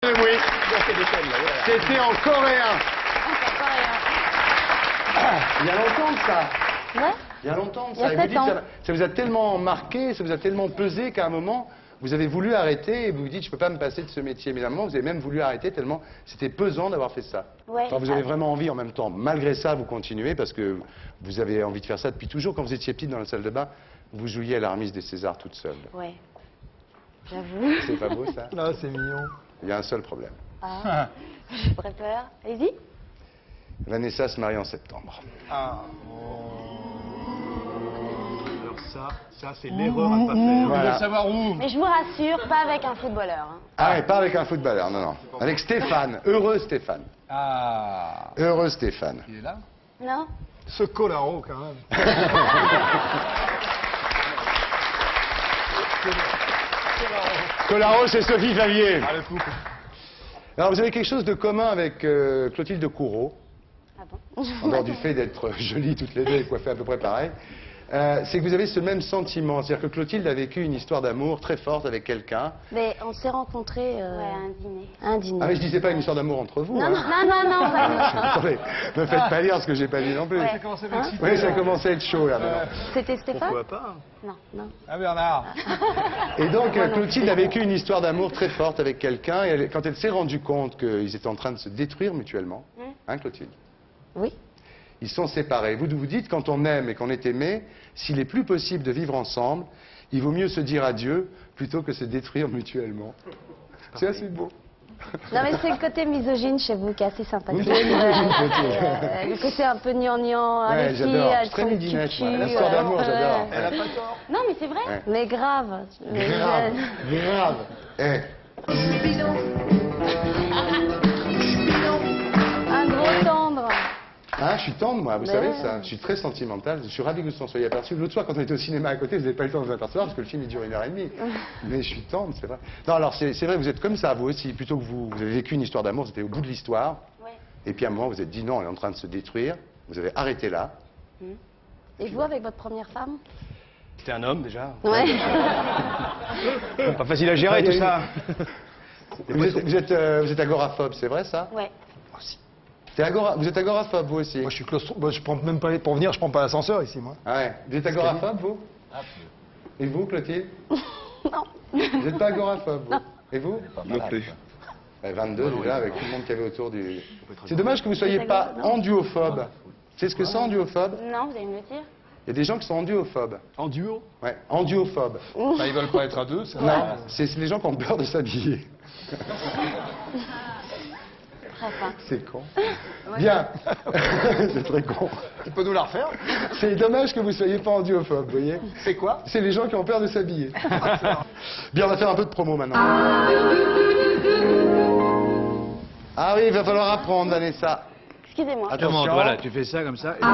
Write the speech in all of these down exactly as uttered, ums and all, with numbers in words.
Oui, c'était en coréen. Il y a longtemps de ça. Ouais. Il y a longtemps de Il y a ça. Et vous sept dites, ans. ça, ça vous a tellement marqué, ça vous a tellement pesé qu'à un moment, vous avez voulu arrêter et vous vous dites, je ne peux pas me passer de ce métier. Mais à un moment, vous avez même voulu arrêter tellement c'était pesant d'avoir fait ça. Ouais. Enfin, vous avez vraiment envie en même temps. Malgré ça, vous continuez parce que vous avez envie de faire ça depuis toujours. Quand vous étiez petite dans la salle de bain, vous jouiez à l'Armise des Césars toute seule. Ouais. J'avoue. C'est pas beau ça? Ah, c'est mignon. Il y a un seul problème. Ah. J'ai très peur. Allez-y. Vanessa se marie en septembre. Ah. Alors ça, ça c'est l'erreur à ne pas faire. Voilà. Je veux savoir où. Mais je vous rassure, pas avec un footballeur. Hein. Ah ouais, pas avec un footballeur, non, non. Avec Stéphane, heureux Stéphane. Ah. Heureux Stéphane. Il est là? Non? Ce Colaro, quand même. Colaro, c'est Sophie Favier. Ah, le couple. Alors, vous avez quelque chose de commun avec euh, Clotilde Courreau, Ah bon? en dehors du fait d'être jolies toutes les deux et coiffées à peu près pareil. Euh, c'est que vous avez ce même sentiment. C'est-à-dire que Clotilde a vécu une histoire d'amour très forte avec quelqu'un. Mais on s'est rencontrés... Euh... Ouais, à un dîner. À un dîner. Ah, mais je disais pas une histoire d'amour entre vous. Non, hein. non, non, non, non. Attendez, ne faites pas lire ce que j'ai pas dit non plus. Ouais. Ça commence à m'exciter. Oui, ça commence à être chaud là maintenant. C'était Stéphane? Pourquoi pas? Non, non. Ah, Bernard. Et donc, Moi non Clotilde plus. a vécu une histoire d'amour très forte avec quelqu'un. Et elle- quand elle s'est rendue compte qu'ils étaient en train de se détruire mutuellement, Hmm. hein, Clotilde, Oui. ils sont séparés. Vous vous dites, quand on aime et qu'on est aimé, s'il est plus possible de vivre ensemble, il vaut mieux se dire adieu plutôt que se détruire mutuellement. C'est assez beau. Non, mais c'est le côté misogyne chez vous qui est assez sympathique. Vous êtes misogyne, Ouais, Clotilde. euh, le côté un peu gnangnan, Ouais, avec qui j'adore. elles Je suis très sont midinette, cucu, moi. L'histoire d'amour, euh, j'adore. ouais. Elle a pas tort. Non, mais c'est vrai. Ouais. Mais grave. Mais Grave, je- grave. Eh, Un gros tendre. hein, je suis tendre, moi, vous Mais savez ouais. ça. Je suis très sentimental. Je suis ravi que vous en soyez aperçu. L'autre soir, quand on était au cinéma à côté, vous n'avez pas eu le temps de vous apercevoir parce que le film il dure une heure et demie. Mais je suis tendre, c'est vrai. Non, alors c'est c'est vrai, vous êtes comme ça, vous aussi. Plutôt que vous, vous avez vécu une histoire d'amour, vous étiez au bout de l'histoire. Ouais. Et puis à un moment, vous vous êtes dit non, elle est en train de se détruire. Vous avez arrêté là. Et vous, avec votre première femme? C'était un homme, déjà. Ouais. Pas facile à gérer, tout ça. Et vous, êtes, vous, êtes, euh, vous êtes agoraphobe, c'est vrai ça? Ouais. T'es agora- Vous êtes agoraphobe, vous aussi? Moi, je suis claustro... Moi, je prends même pas... Pour venir, je prends pas l'ascenseur, ici, moi. Ah ouais. Vous êtes agoraphobe, vous? Et vous, Clotilde? Non. Vous n'êtes pas agoraphobe, vous? Et vous? Non plus. Ouais, vingt-deux déjà, avec tout le monde qu'il y avait autour du... C'est dommage que vous ne soyez C'est pas agoraphobe, non. enduophobe. Vous savez ce que c'est enduophobe? Non, vous allez me le dire. Il y a des gens qui sont enduophobes. En duo? Ouais, enduophobes. Bah, ils veulent pas être à deux, ça. Non, c'est c'est les gens qui ont peur de s'habiller. Très fin. C'est con. Bien. C'est très con. Tu peux nous la refaire? C'est dommage que vous ne soyez pas enduophobe, vous voyez? C'est quoi? C'est les gens qui ont peur de s'habiller. Bien, on va faire un peu de promo maintenant. Ah oui, il va falloir apprendre, Vanessa. Excusez-moi. Attention. Voilà, tu fais ça comme ça.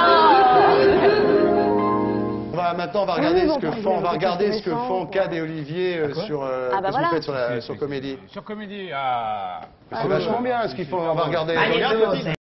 On va, maintenant, on va regarder Oui, ce bon, que bah, font, on va il y a regarder beaucoup ce que de font naissances, Cad et Olivier euh, sur, euh, Ah, bah qu'est-ce que voilà. vous faites sur, la, sur Comédie. Sur Comédie, ah... C'est vachement bien ce qu'ils font, on va regarder. Allez,